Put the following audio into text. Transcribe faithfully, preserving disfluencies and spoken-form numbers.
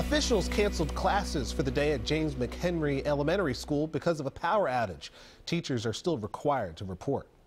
Officials canceled classes for the day at James McHenry Elementary School because of a power outage. Teachers are still required to report.